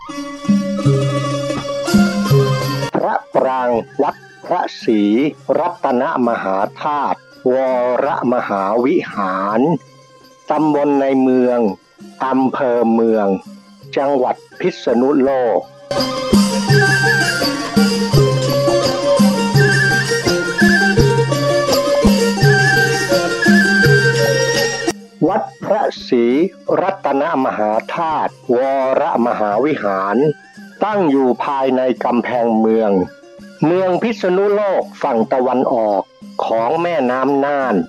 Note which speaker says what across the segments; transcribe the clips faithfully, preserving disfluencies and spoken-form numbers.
Speaker 1: พระปรางวัดพระศรีรัตนมหาธาตุวรมหาวิหารตำบลในเมืองอำเภอเมืองจังหวัดพิษณุโลกวัดพระศรีรัตนมหาธาตุวรมหาวิหารตั้งอยู่ภายในกำแพงเมืองเมืองพิษณุโลกฝั่งตะวันออกของแม่น้ำน่าน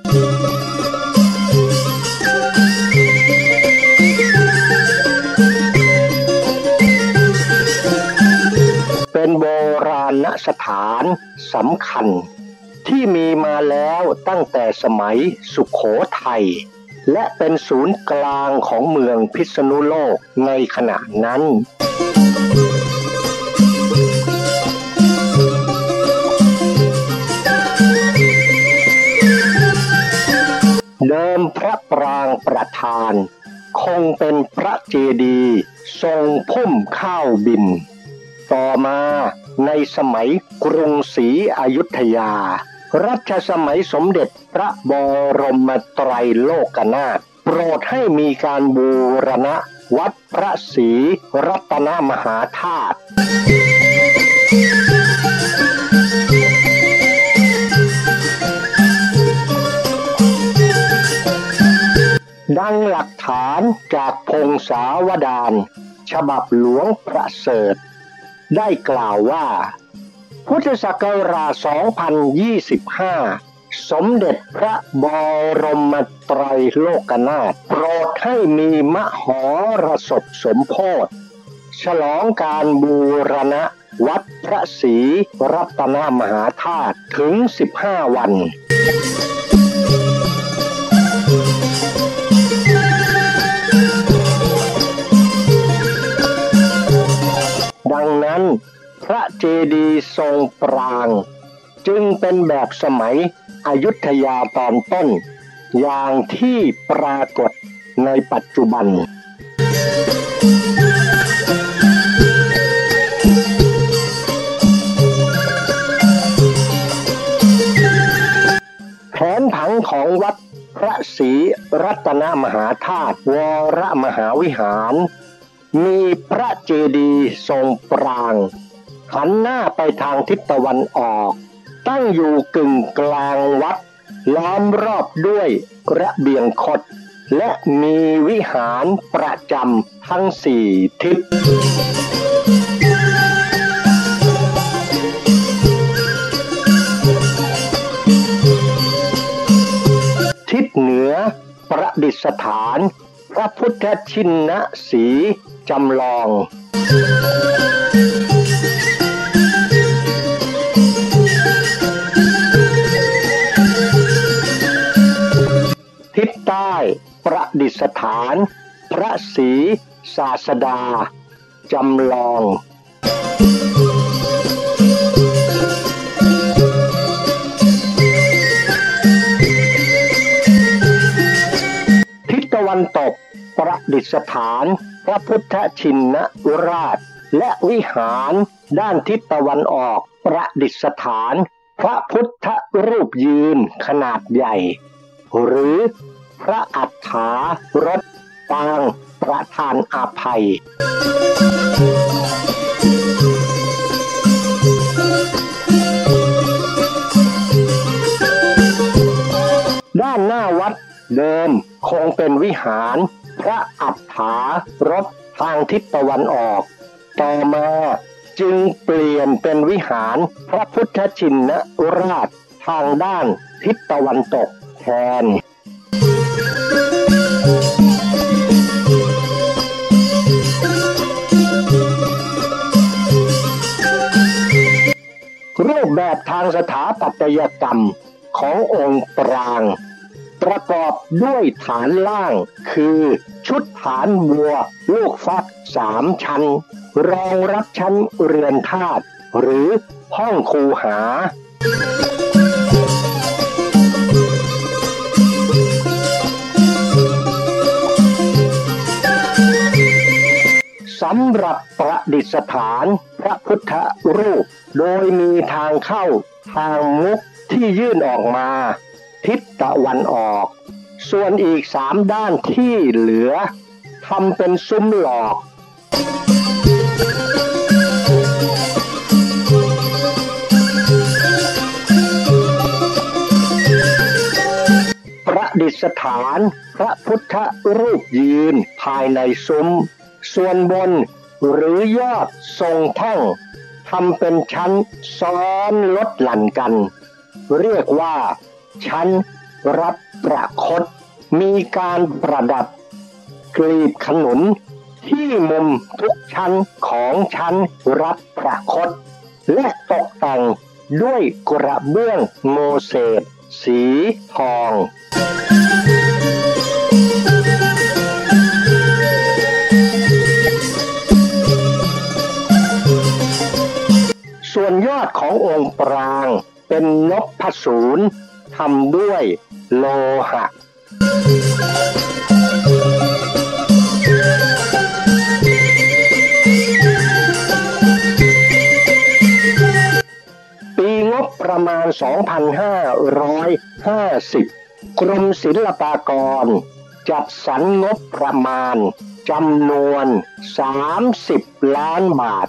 Speaker 1: เป็นโบราณสถานสำคัญที่มีมาแล้วตั้งแต่สมัยสุโขทัยและเป็นศูนย์กลางของเมืองพิษณุโลกในขณะนั้นเดิมพระปรางประธานคงเป็นพระเจดีย์ทรงพุ่มข้าวบินต่อมาในสมัยกรุงศรีอยุธยารัชสมัยสมเด็จพระบรมไตรโลกนาถโปรดให้มีการบูรณะวัดพระศรีรัตนมหาธาตุดังหลักฐานจากพงศาวดารฉบับหลวงประเสริฐได้กล่าวว่าพุทธศักราช สองพันยี่สิบห้า สมเด็จพระบรมไตรโลกนาถโปรดให้มีมหรสพสมโภชฉลองการบูรณะวัดพระศรีรัตนมหาธาตุถึงสิบห้าวันดังนั้นพระเจดีย์ทรงปรางจึงเป็นแบบสมัยอยุธยาตอนต้นอย่างที่ปรากฏในปัจจุบันแผนผังของวัดพระศรีรัตนมหาธาตุวรมหาวิหารมีพระเจดีย์ทรงปรางหันหน้าไปทางทิศตะวันออกตั้งอยู่กึ่งกลางวัดล้อมรอบด้วยระเบียงคดและมีวิหารประจำทั้งสี่ทิศทิศเหนือประดิษฐานพระพุทธชินสีห์จำลองทิศใต้ประดิษฐานพระศรีศาสดาจำลองทิศตะวันตกประดิษฐานพระพุทธชินราชและวิหารด้านทิศตะวันออกประดิษฐานพระพุทธรูปยืนขนาดใหญ่หรือพระอัฏฐารถปางประธานอภัยด้านหน้าวัดเดิมคงเป็นวิหารพระอัฏฐารถทางทิศตะวันออกต่อมาจึงเปลี่ยนเป็นวิหารพระพุทธชินราชทางด้านทิศตะวันตกแทนรูปแบบทางสถาปัตยกรรมขององค์ปรางประกอบด้วยฐานล่างคือชุดฐานบัวลูกฟักสามชั้นรองรับชั้นเรือนธาตุหรือห้องคูหาเสสำหรับประดิษฐานพระพุทธรูปโดยมีทางเข้าทางมุขที่ยื่นออกมาทิศตะวันออกส่วนอีกสามด้านที่เหลือทำเป็นซุ้มหลอกประดิษฐานพระพุทธรูปยืนภายในซุ้มส่วนบนหรือยอดทรงแท่งทำเป็นชั้นซ้อนลดหลั่นกันเรียกว่าชั้นรับประคตมีการประดับกลีบขนุนที่มุมทุกชั้นของชั้นรับประคตและตกแต่งด้วยกระเบื้องโมเสสสีทองส่วนยอดขององค์ปรางเป็นนพสูรทำด้วยโลหะปีงบประมาณ สองพันห้าร้อยห้าสิบ กรมศิลปากรจัดสรรงบประมาณจำนวนสามสิบล้านบาท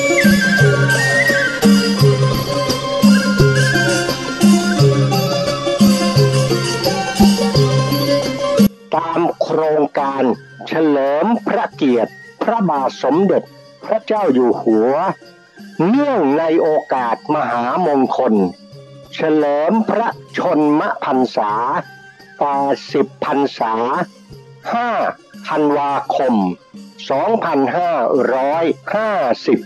Speaker 1: ตามโครงการเฉลิมพระเกียรติพระบาทสมเด็จพระเจ้าอยู่หัวเนื่องในโอกาสมหามงคลเฉลิมพระชนมพรรษาแปดสิบพรรษาห้าธันวาคมสองพันห้าร้อยห้าสิบ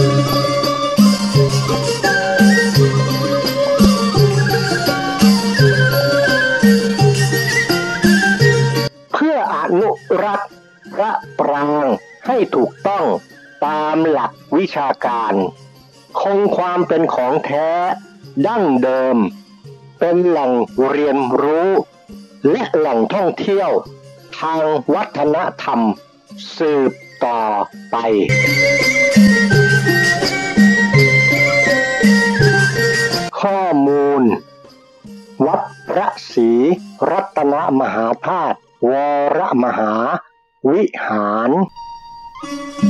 Speaker 1: เพื่ออนุรักษ์พระปรางให้ถูกต้องตามหลักวิชาการคงความเป็นของแท้ดั้งเดิมเป็นแหล่งเรียนรู้และแหล่งท่องเที่ยวทางวัฒนธรรมสืบต่อไปข้อมูลวัดพระศรีรัตนมหาธาตุวรมหาวิหาร